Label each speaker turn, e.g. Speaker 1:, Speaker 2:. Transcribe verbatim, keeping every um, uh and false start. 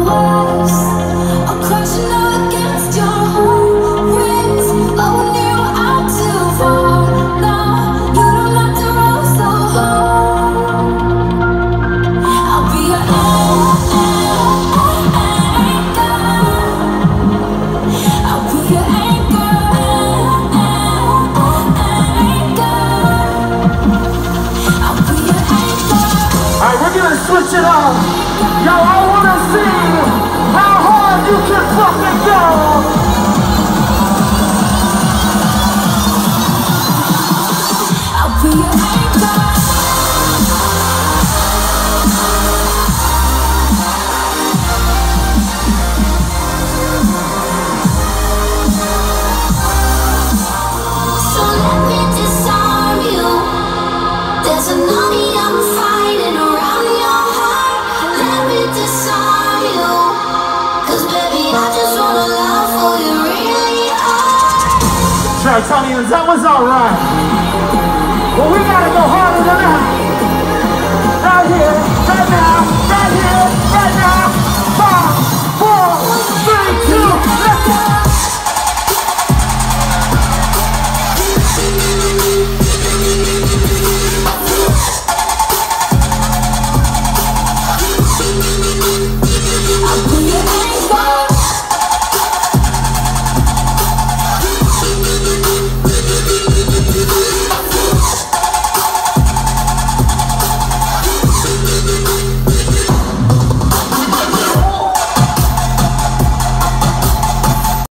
Speaker 1: Switch it up. Yo, I wanna see how hard you can fucking go. I'll be your anchor. So let me disarm you. There's an army I'm fighting around your heart. Let me disarm you. Cause baby, I just wanna love who you really are. Try, Tony, that was alright. But we gotta go harder than that.